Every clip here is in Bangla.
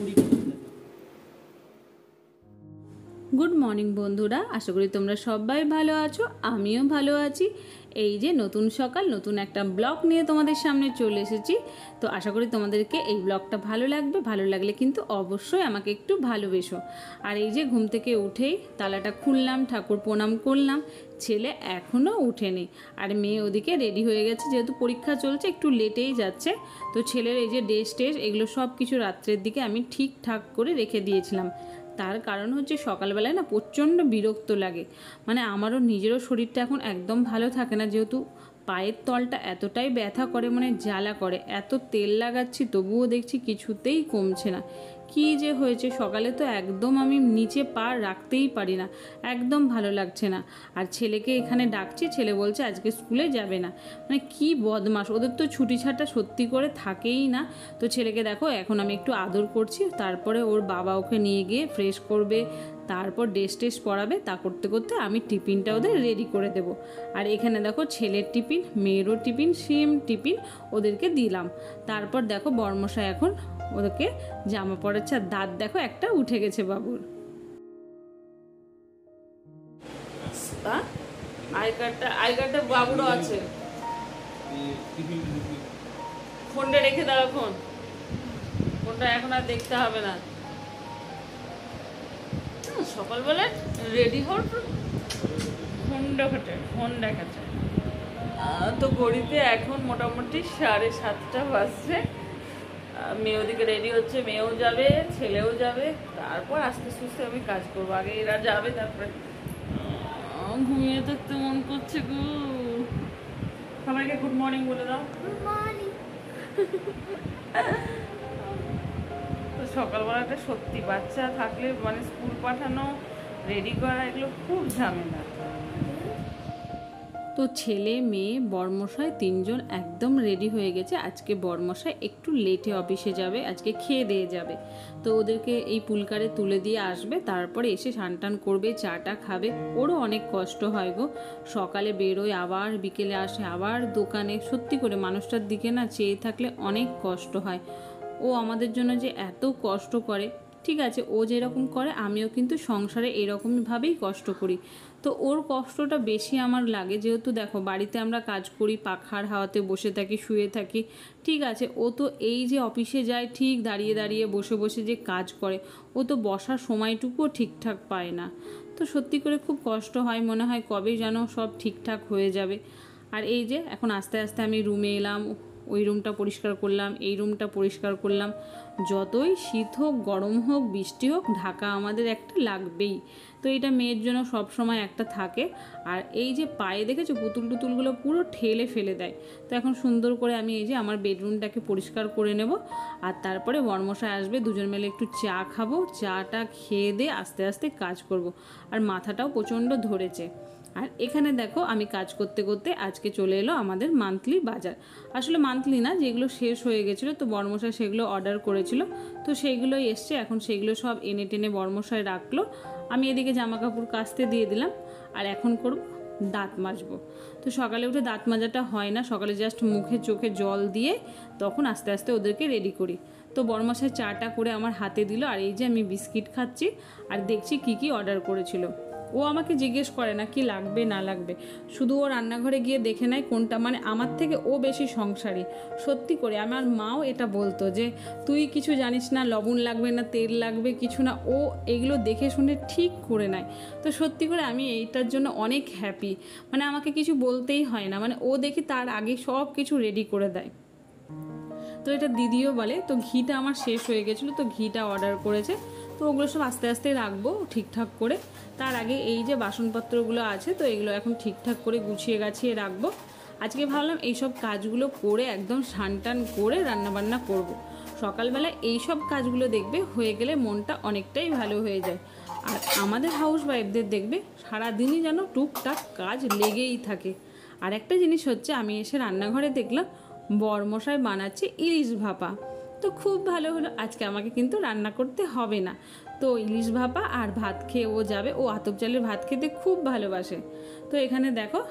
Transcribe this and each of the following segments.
গুড মর্নিং বন্ধুরা, আশা করি তোমরা সবাই ভালো আছো, আমিও ভালো আছি। এই যে নতুন সকাল, নতুন একটা ব্লগ নিয়ে তোমাদের সামনে চলে এসেছি। তো আশা করি তোমাদেরকে এই ব্লগটা ভালো লাগবে। ভালো লাগলে কিন্তু অবশ্যই আমাকে একটু ভালোবেসো। আর এই যে ঘুম থেকে উঠেই তালাটা খুললাম, ঠাকুর প্রণাম করলাম। ছেলে এখনও উঠেনি, আর মেয়ে ওদিকে রেডি হয়ে গেছে, যেহেতু পরীক্ষা চলছে একটু লেটেই যাচ্ছে। তো ছেলের এই যে ড্রেস টেস এগুলো সব কিছু রাত্রের দিকে আমি ঠিকঠাক করে রেখে দিয়েছিলাম। তার কারণ হচ্ছে সকালবেলায় না প্রচণ্ড বিরক্ত লাগে, মানে আমারও নিজেরও শরীরটা এখন একদম ভালো থাকে না, যেহেতু পায়ের তলটা এতটাই ব্যথা করে, মানে জ্বালা করে। এত তেল লাগাচ্ছি তবুও দেখছি কিছুতেই কমছে না। কি যে হয়েছে, সকালে তো একদম আমি নিচে পা রাখতেই পারি না, একদম ভালো লাগছে না। আর ছেলেকে এখানে ডাকছি, ছেলে বলছে আজকে স্কুলে যাবে না। মানে কি বদমাস, ওদের তো ছুটি ছাটা সত্যি করে থাকেই না। তো ছেলেকে দেখো এখন আমি একটু আদর করছি, তারপরে ওর বাবা ওকে নিয়ে গিয়ে ফ্রেশ করবে, তারপর ড্রেস টেস পরাবে। তা করতে করতে আমি টিফিনটা ওদের রেডি করে দেব। আর এখানে দেখো ছেলের টিফিন, মেয়েরও টিফিন, সেম টিফিন ওদেরকে দিলাম। তারপর দেখো বর্মশাই এখন ওদেরকে জামা পরাচ্ছে। আর দাঁত দেখো একটা উঠে গেছে বাবুর। আই কার্ডটা বাবুরও আছে। ফোনটা রেখে দাও, ফোনটা এখন আর দেখতে হবে না। সকালবেলা রেডি হওয়ার ফোন দেখাচ্ছে। তো ঘড়িতে এখন মোটামুটি 7:30 বাজছে। মেয়ে ওদিকে রেডি হচ্ছে, মেয়েও যাবে, ছেলেও যাবে। তারপর আস্তে আস্তে আমি কাজ করবো। আগে এরা যাবে, তারপরে ঘুমিয়ে থাকতে মন করছে গো। সবাইকে গুড মর্নিং বলে দাও। Good morning. তো সকালবেলাটা সত্যি বাচ্চা থাকলে মানে স্কুল পাঠানো, রেডি করা, এগুলো খুব ঝামেলা। তো ছেলে, মেয়ে, বরমশাই তিনজন একদম রেডি হয়ে গেছে। আজকে বরমশাই একটু লেটে অফিসে যাবে, আজকে খেয়ে দিয়ে যাবে। তো ওদেরকে এই পুলকারে তুলে দিয়ে আসবে, তারপরে এসে স্নান করবে, চাটা খাবে। ওরও অনেক কষ্ট হয় গো, সকালে বেরোয় আবার বিকেলে আসে আবার দোকানে। সত্যি করে মানুষটার দিকে না চেয়ে থাকলে অনেক কষ্ট হয়। ও আমাদের জন্য যে এত কষ্ট করে, ঠিক আছে ও যেরকম করে আমিও কিন্তু সংসারে এরকমভাবেই কষ্ট করি। তো ওর কষ্টটা বেশি আমার লাগে, যেহেতু দেখো বাড়িতে আমরা কাজ করি, পাখার হাওয়াতে বসে থাকি, শুয়ে থাকি, ঠিক আছে। ও তো এই যে অফিসে যায় ঠিক দাঁড়িয়ে দাঁড়িয়ে বসে বসে যে কাজ করে, ও তো বসার সময়টুকুও ঠিকঠাক পায় না। তো সত্যি করে খুব কষ্ট হয়, মনে হয় কবে যেন সব ঠিকঠাক হয়ে যাবে। আর এই যে এখন আস্তে আস্তে আমি রুমে এলাম, ওই রুমটা পরিষ্কার করলাম, এই রুমটা পরিষ্কার করলাম। যতই শীত হোক, গরম হোক, বৃষ্টি হোক, ঢাকা আমাদের একটা লাগবেই। তো এটা মেয়ের জন্য সব সময় একটা থাকে। আর এই যে পায়ে দেখেছো পুতুল টুতুলগুলো পুরো ঠেলে ফেলে দেয়। তো এখন সুন্দর করে আমি এই যে আমার বেডরুমটাকে পরিষ্কার করে নেব। আর তারপরে বর্মশাই আসবে, দুজন মিলে একটু চা খাবো, চাটা খেয়ে দিয়ে আস্তে আস্তে কাজ করব। আর মাথাটাও প্রচণ্ড ধরেছে। আর এখানে দেখো আমি কাজ করতে করতে আজকে চলে এলো আমাদের মান্থলি বাজার। আসলে মান্থলি না, যেগুলো শেষ হয়ে গেছিলো, তো বর্মশাই সেগুলো অর্ডার করেছিল, তো সেইগুলোই এসছে। এখন সেগুলো সব এনে টেনে বর্মশাই রাখলো। আমি এদিকে জামা কাপড় কাচতে দিয়ে দিলাম। আর এখন করব দাঁত মাজবো। তো সকালে উঠে দাঁত মাজাটা হয় না, সকালে জাস্ট মুখে চোখে জল দিয়ে তখন আস্তে আস্তে ওদেরকে রেডি করি। তো বর্মশাই চাটা করে আমার হাতে দিল। আর এই যে আমি বিস্কিট খাচ্ছি আর দেখছি কি কি অর্ডার করেছিল। ও আমাকে জিজ্ঞেস করে না কি লাগবে না লাগবে, শুধু ও রান্নাঘরে গিয়ে দেখে নেয় কোনটা, মানে আমার থেকে ও বেশি সংসারী। সত্যি করে আমার মাও এটা বলতো যে তুই কিছু জানিস না, লবণ লাগবে না, তেল লাগবে কিছু না, ও এগুলো দেখে শুনে ঠিক করে নেয়। তো সত্যি করে আমি এইটার জন্য অনেক হ্যাপি, মানে আমাকে কিছু বলতেই হয় না, মানে ও দেখি তার আগে সব কিছু রেডি করে দেয়। তো এটা দিদিও বলে। তো ঘিটা আমার শেষ হয়ে গেছিলো, তো ঘিটা অর্ডার করেছে। তো ওগুলো সব আস্তে আস্তে রাখবো ঠিকঠাক করে। তার আগে এই যে বাসনপত্রগুলো আছে, তো এগুলো এখন ঠিকঠাক করে গুছিয়ে গাছিয়ে রাখবো। আজকে ভাবলাম এইসব কাজগুলো করে একদম স্নান করে রান্নাবান্না করব। সকালবেলা এইসব কাজগুলো দেখবে হয়ে গেলে মনটা অনেকটাই ভালো হয়ে যায়। আর আমাদের হাউস ওয়াইফদের দেখবে সারাদিনই যেন টুকটাক কাজ লেগেই থাকে। আর একটা জিনিস হচ্ছে, আমি এসে রান্নাঘরে দেখলাম বরমশাই বানাচ্ছে ইলিশ ভাপা। তো খুব ভালো হলো, আজকে আমাকে কিন্তু রান্না করতে হবে না। তো ইলিশ ভাপা আর ভাত খেয়ে ও যাবে। ও আতপ চালের ভাত খেতে খুব ভালোবাসে। তো এখানে দেখো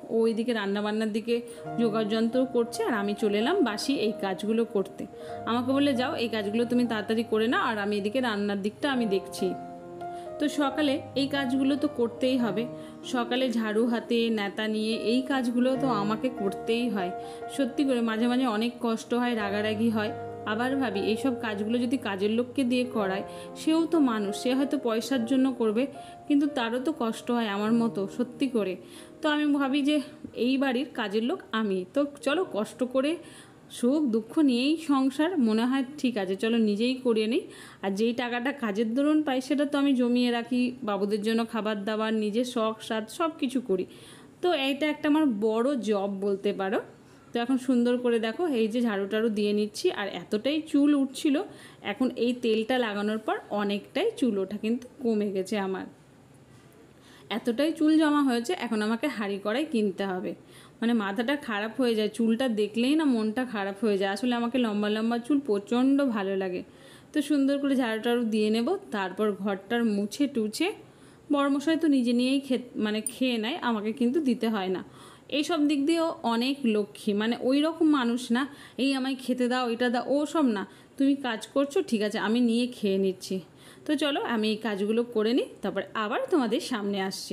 ও ওইদিকে রান্নাবান্নার দিকে যোগাযন্ত্র করছে, আর আমি চলে এলাম বাসি এই কাজগুলো করতে। আমাকে বলে যাও এই কাজগুলো তুমি তাড়াতাড়ি করে নাও, আর আমি এদিকে রান্নার দিকটা আমি দেখছি। তো সকালে এই কাজগুলো তো করতেই হবে, সকালে ঝাড়ু হাতে নেতা নিয়ে এই কাজগুলো তো আমাকে করতেই হয়। সত্যি করে মাঝে মাঝে অনেক কষ্ট হয়, রাগারাগি হয়। আবার ভাবি এইসব কাজগুলো যদি কাজের লোককে দিয়ে করায়, সেও তো মানুষ, সে হয়তো পয়সার জন্য করবে, কিন্তু তারও তো কষ্ট হয় আমার মতো, সত্যি করে। তো আমি ভাবি যে এই বাড়ির কাজের লোক আমি, তো চলো কষ্ট করে সুখ দুঃখ নিয়েই সংসার, মনে হয় ঠিক আছে চলো নিজেই করিয়ে নিই। আর যেই টাকাটা কাজের দরুন পাই সেটা তো আমি জমিয়ে রাখি, বাবুদের জন্য খাবার দাবার, নিজের শখ স্বাদ সব কিছু করি। তো এইটা একটা আমার বড় জব বলতে পারো। তো এখন সুন্দর করে দেখো এই যে ঝাড়ু টাড়ু দিয়ে নিচ্ছি, আর এতটাই চুল উঠছিল, এখন এই তেলটা লাগানোর পর অনেকটাই চুল ওঠা কিন্তু কমে গেছে আমার। এতটাই চুল জমা হয়েছে, এখন আমাকে হাঁড়ি কড়াই কিনতে হবে। মানে মাথাটা খারাপ হয়ে যায়, চুলটা দেখলেই না মনটা খারাপ হয়ে যায়। আসলে আমাকে লম্বা লম্বা চুল প্রচণ্ড ভালো লাগে। তো সুন্দর করে ঝাড়ু টাড়ু দিয়ে নেব, তারপর ঘরটার মুছে টুছে, বড়মশাই তো নিজে নিয়েই খেয়ে নেয়, আমাকে কিন্তু দিতে হয় না। এইসব দিক দিয়েও অনেক লক্ষ্মী, মানে ওই রকম মানুষ না এই আমায় খেতে দাও এটা দাও, ও সব না, তুমি কাজ করছো ঠিক আছে আমি নিয়ে খেয়ে নিচ্ছি। তো চলো আমি এই কাজগুলো করে নিই, তারপর আবার তোমাদের সামনে আসছি।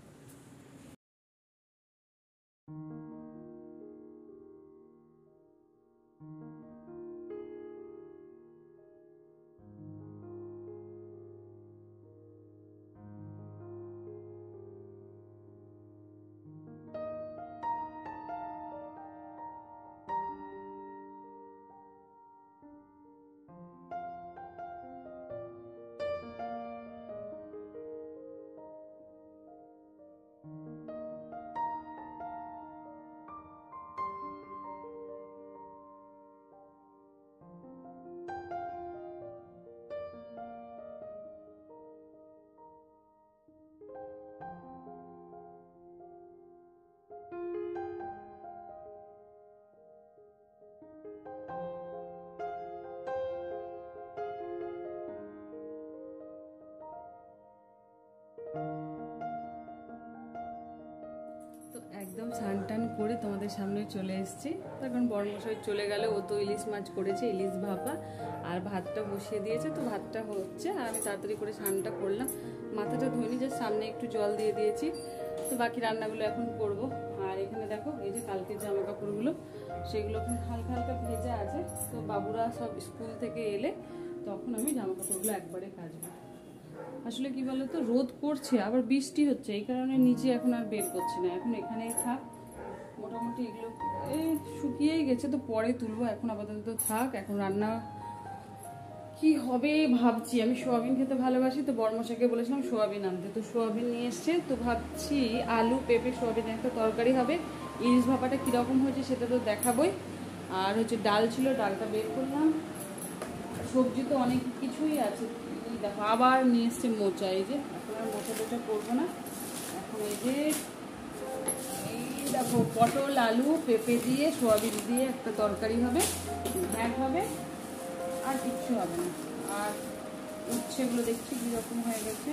তো একদম স্নান টান করে তোমাদের সামনে চলে এসেছি। তখন বড়মশাই চলে গেল, ও তো ইলিশ মাছ করেছে, ইলিশ ভাপা, আর ভাতটা বসিয়ে দিয়েছে। তো ভাতটা হচ্ছে, আর আমি তাড়াতাড়ি করে স্নানটা করলাম, মাথাটা ধুইনি, যে সামনে একটু জল দিয়ে দিয়েছি। তো বাকি রান্নাগুলো এখন করব। আর এখানে দেখো এই যে কালকের জামা কাপড়গুলো, সেগুলো এখন হালকা হালকা ভেজা আছে। তো বাবুরা সব স্কুল থেকে এলে তখন আমি জামা কাপড়গুলো একবারে কাচবো। আসলে কি বলতো, রোদ করছে আবার বৃষ্টি হচ্ছে, এই কারণে নিচে এখন আর বের করছি না, এখন এখানেই থাক। মোটামুটি এগুলো শুকিয়েই গেছে, তো পরে তুলবো, এখন আপাতত থাক। এখন রান্না কি হবে ভাবছি, আমি সোয়াবিন খেতে ভালোবাসি, তো বড়মশাইকে বলেছিলাম সোয়াবিন আনতে, তো সোয়াবিন নিয়ে এসছে। তো ভাবছি আলু পেঁপে সোয়াবিনের একটা তরকারি হবে। ইলিশ ভাপাটা কীরকম হয়েছে সেটা তো দেখাবোই। আর হচ্ছে ডাল ছিল, ডালটা বের করলাম। সবজি তো অনেক কিছুই আছে। দেখো আবার নিয়ে এসছে মোচা, এই যে এখন আর মোচা টোচা করবো না। এখন এই যে এই দেখো পটল আলু পেঁপে দিয়ে সোয়াবিন দিয়ে একটা তরকারি হবে, ঘ্যাট হবে, আর কিচ্ছু হবে না। আর উচ্ছেগুলো দেখছি কীরকম হয়ে গেছে,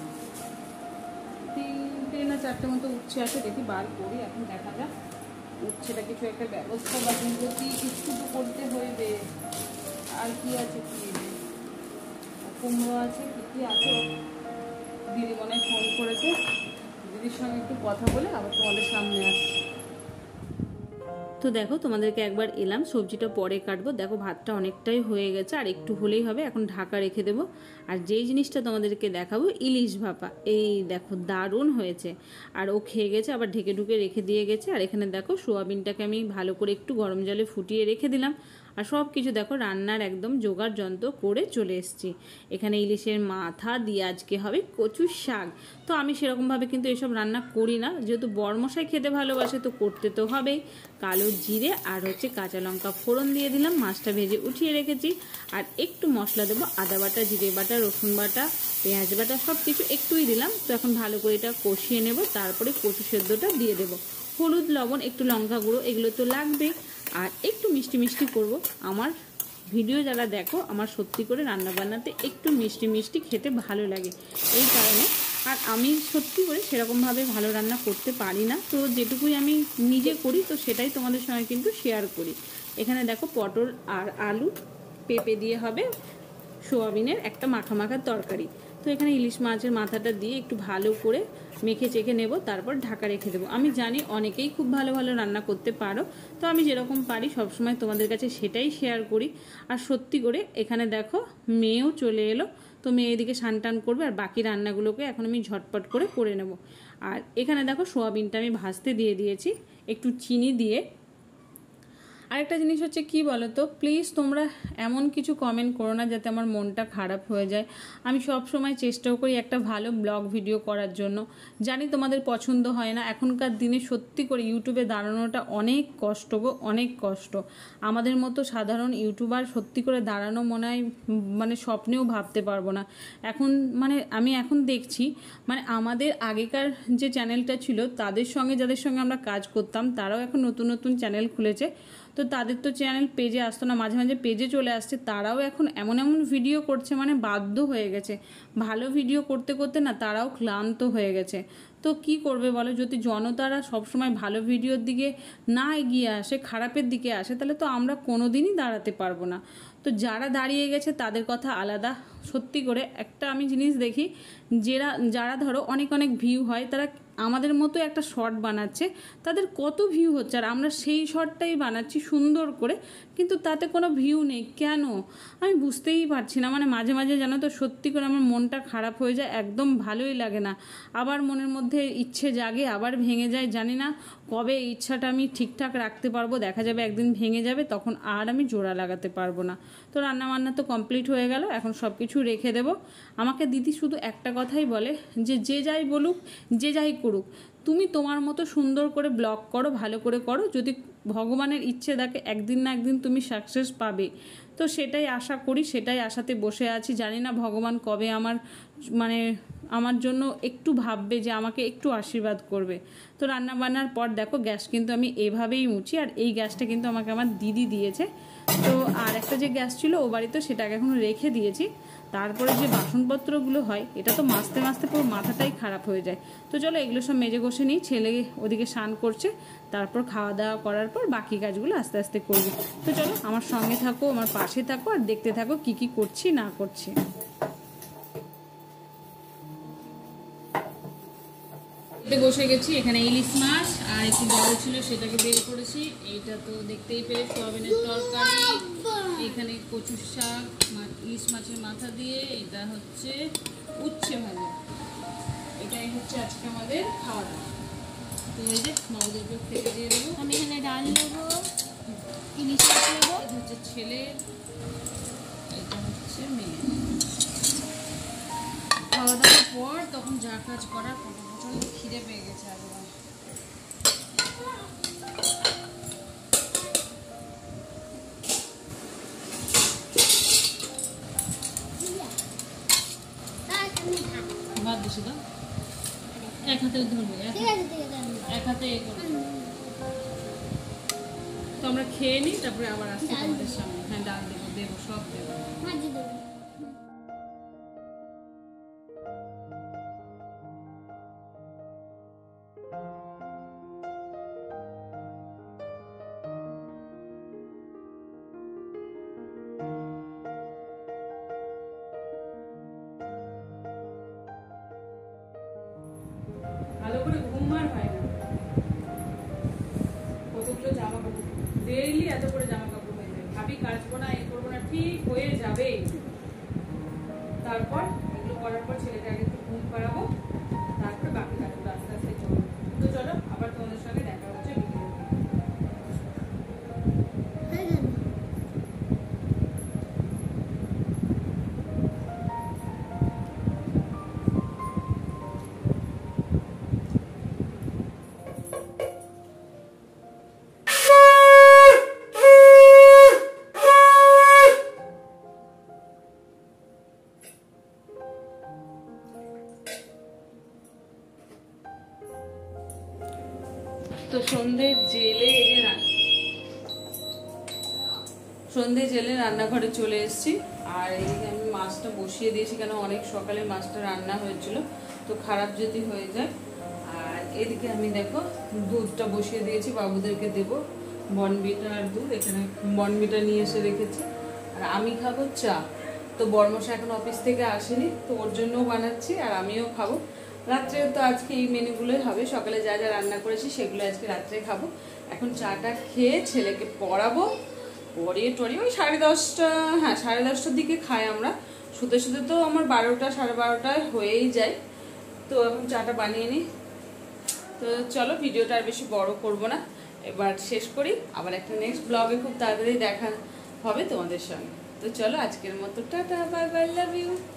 3টে না 4টে মতো উচ্ছে আছে, দেখি বার করি, এখন দেখা যাক। উচ্ছেটা কিছু একটা ব্যবস্থা বা কি কিছু তো করতে হইবে। আর কি আছে, কি কুমড়ো আছে, কি আছে। দিদি মনে হয় ফোন করেছে, দিদির সঙ্গে একটু কথা বলে আবার তোমাদের সামনে আসছি। তো দেখো তোমাদেরকে একবার এলাম, সবজিটা পরে কাটবো। দেখো ভাতটা অনেকটাই হয়ে গেছে, আর একটু হলেই হবে, এখন ঢাকা রেখে দেবো। আর যেই জিনিসটা তোমাদেরকে দেখাবো ইলিশ ভাপা, এই দেখো দারুণ হয়েছে। আর ও খেয়ে গেছে, আবার ঢেকে ঢুকে রেখে দিয়ে গেছে। আর এখানে দেখো সোয়াবিনটাকে আমি ভালো করে একটু গরম জলে ফুটিয়ে রেখে দিলাম। আর সব কিছু দেখো রান্নার একদম জোগাড় যন্ত্র করে চলে এসেছি। এখানে ইলিশের মাথা দিয়ে আজকে হবে কচুর শাক। তো আমি সেরকমভাবে কিন্তু এসব রান্না করি না, যেহেতু বড়মশাই খেতে ভালোবাসে তো করতে তো হবেই। কালো জিরে আর হচ্ছে কাঁচা লঙ্কা ফোড়ন দিয়ে দিলাম, মাছটা ভেজে উঠিয়ে রেখেছি। আর একটু মশলা দেবো, আদা বাটা, জিরে বাটা, রসুন বাটা, পেঁয়াজ বাটা, সব কিছু একটুই দিলাম। তো এখন ভালো করে এটা কষিয়ে নেব, তারপরে কচু সেদ্ধটা দিয়ে দেবো। হলুদ লবণ একটু লঙ্কা গুঁড়ো এগুলো তো লাগবে, আর একটু মিষ্টি মিষ্টি করব। আমার ভিডিও যারা দেখো, আমার সত্যি করে রান্না বান্নাতে একটু মিষ্টি মিষ্টি খেতে ভালো লাগে, এই কারণে আর আমি সত্যি করে সেরকমভাবে ভালো রান্না করতে পারি না, তো যেটুকুই আমি নিজে করি তো সেটাই তোমাদের সঙ্গে কিন্তু শেয়ার করি। এখানে দেখো পটল আর আলু পেঁপে দিয়ে হবে সোয়াবিনের একটা মাখা মাখার তরকারি। তো এখানে ইলিশ মাছের মাথাটা দিয়ে একটু ভালো করে মেখে চেখে নেব, তারপর ঢাকা রেখে দেবো। আমি জানি অনেকেই খুব ভালো ভালো রান্না করতে পারো, তো আমি যেরকম পারি সবসময় তোমাদের কাছে সেটাই শেয়ার করি। আর সত্যি করে এখানে দেখো মেয়েও চলে এলো, তো মেয়ে এদিকে স্নান টান করবে আর বাকি রান্নাগুলোকে এখন আমি ঝটপট করে নেব। আর এখানে দেখো সোয়াবিনটা আমি ভাজতে দিয়ে দিয়েছি একটু চিনি দিয়ে। আরেকটা জিনিস হচ্ছে কি বলো তো, প্লিজ তোমরা এমন কিছু কমেন্ট করো না যাতে আমার মনটা খারাপ হয়ে যায়। আমি সব সময় চেষ্টাও করি একটা ভালো ব্লগ ভিডিও করার জন্য, জানি তোমাদের পছন্দ হয় না। এখনকার দিনে সত্যি করে ইউটিউবে দাঁড়ানোটা অনেক কষ্ট গো, অনেক কষ্ট। আমাদের মতো সাধারণ ইউটিউবার সত্যি করে দাঁড়ানো মনে হয় মানে স্বপ্নেও ভাবতে পারবো না। এখন মানে আমি এখন দেখছি মানে আমাদের আগেকার যে চ্যানেলটা ছিল তাদের সঙ্গে যাদের সঙ্গে আমরা কাজ করতাম তারাও এখন নতুন নতুন চ্যানেল খুলেছে, তো তাদের তো চ্যানেল পেজে আসতো না, মাঝে মাঝে পেজে চলে আসছে। তারাও এখন এমন এমন ভিডিও করছে মানে বাধ্য হয়ে গেছে, ভালো ভিডিও করতে করতে না তারাও ক্লান্ত হয়ে গেছে। তো কি করবে বলো, যদি জনতারা সবসময় ভালো ভিডিওর দিকে না এগিয়ে আসে, খারাপের দিকে আসে, তাহলে তো আমরা কোনো দিনই দাঁড়াতে পারবো না। তো যারা দাঁড়িয়ে গেছে তাদের কথা আলাদা। সত্যি করে একটা আমি জিনিস দেখি, যারা ধরো অনেক অনেক ভিউ হয়, তারা আমাদের মতো একটা শর্ট বানাচ্ছে, তাদের কত ভিউ হচ্ছে, আর আমরা সেই শর্টটাই বানাচ্ছি সুন্দর করে, কিন্তু তাতে কোনো ভিউ নেই কেন আমি বুঝতেই পারছি না। মানে মাঝে মাঝে জানো তো সত্যি করে আমার মনটা খারাপ হয়ে যায়, একদম ভালোই লাগে না। আবার মনের মধ্যে ইচ্ছে জাগে, আবার ভেঙে যায়। জানি না কবে এই ইচ্ছাটা আমি ঠিকঠাক রাখতে পারবো, দেখা যাবে একদিন ভেঙে যাবে, তখন আর আমি জোড়া লাগাতে পারবো না। তো রান্নাবান্না তো কমপ্লিট হয়ে গেল, এখন সব কিছু রেখে দেবো। আমাকে দিদি শুধু একটা কথাই বলে যে যে যাই বলুক, যে যাই করুক, তুমি তোমার মতো সুন্দর করে ব্লগ করো, ভালো করে করো, যদি ভগবানের ইচ্ছে থাকে একদিন না একদিন তুমি সাকসেস পাবে। তো সেটাই আশা করি, সেটাই আশাতে বসে আছি। জানি না ভগবান কবে আমার জন্য একটু ভাববে, যে আমাকে একটু আশীর্বাদ করবে। তো রান্না বান্নার পর দেখো গ্যাস কিন্তু আমি এভাবেই মুছি, আর এই গ্যাসটা কিন্তু আমাকে আমার দিদি দিয়েছে। তো আর একটা যে গ্যাস ছিল ও বাড়িতে, সেটাকে এখন রেখে দিয়েছি। তারপরে যে বাসনপত্রগুলো হয়, এটা তো মাজতে মাজতে পুরো মাথাটাই খারাপ হয়ে যায়। তো চলো এগুলো সব মেজে ঘষে নিই, ছেলে ওদিকে স্নান করছে, তারপর খাওয়া দাওয়া করার পর বাকি কাজগুলো আস্তে আস্তে করবো। তো চলো আমার সঙ্গে থাকো, আমার পাশে থাকো, আর দেখতে থাকো কি কি করছি না করছি। বসে গেছি, এখানে ইলিশ মাছ আর একটু জল ছিল সেটাকে বের করেছি। এইটা তো দেখতেই পেলে সোয়াবিনের তরকারি, এখানে কচু শাক, ইলিশ মাছের মাথা দিয়ে, এটা হচ্ছে উচ্ছে ভাজা। এটাই হচ্ছে আজকে আমাদের খাওয়া দাওয়া। তো এই যে বাবুদেরকে খেতে দিয়ে দেবো। আমি এখানে ডাল নেবো, ইলিশ মাছ নেবো। এটা হচ্ছে ছেলে, এটা হচ্ছে মেয়ে। খাওয়া দাওয়ার পর তখন যা কাজ করার প্রচন্ড খিদে পেয়ে গেছে একবার। ভাত দিছি তো এক হাতে ধরবে, এক হাতে এ করবে। তো আমরা খেয়ে নিই, তারপরে আবার আসছি তোমাদের সামনে। হ্যাঁ ডাল দেবো সব দেবো। ভালো করে ঘুম আর হয় না, কতগুলো জামা কাপড় ডেইলি এত করে জামা কাপড় হয়ে যায়। ভাবি কাচবো না, এই করবো না, ঠিক হয়ে যাবে। তারপর এগুলো করার পর ছেলেকে আগে একটু ঘুম পাড়াবো, তারপরে বাকি কাজগুলো আস্তে আস্তে চলবে। তো চলো আবার তোমাদের সঙ্গে দেখা হচ্ছে বিকেলে। তো সন্ধে জেলে রান্নাঘরে চলে এসেছি, আর এইদিকে আমি মাছটা বসিয়ে দিয়েছি, কেন অনেক সকালে মাছটা রান্না হয়েছিল। তো খারাপ যদি হয়ে যায়। আর এদিকে আমি দেখো দুধটা বসিয়ে দিয়েছি, বাবুদেরকে দেবো বর্নভিটা আর দুধ। এখানে বর্নভিটা নিয়ে এসে রেখেছি। আর আমি খাবো চা। তো বর্মশা এখন অফিস থেকে আসেনি, তো ওর জন্যও বানাচ্ছি আর আমিও খাবো। রাত্রে তো আজকে এই মেনুগুলোই হবে, সকালে যা যা রান্না করেছি সেগুলো আজকে রাত্রে খাবো। এখন চাটা খেয়ে ছেলেকে পড়াবো, পড়িয়ে টড়িয়ে ওই 10:30, হ্যাঁ 10:30টার দিকে খাই আমরা। শুতে শুতে তো আমার 12টা 12:30 হয়েই যায়। তো এখন চাটা বানিয়ে নিই। তো চলো ভিডিওটা আর বেশি বড় করব না, এবার শেষ করি। আবার একটা নেক্সট ব্লগে খুব তাড়াতাড়ি দেখা হবে তোমাদের সঙ্গে। তো চলো আজকের মতো টাটা, বাই বাই, লাভ ইউ।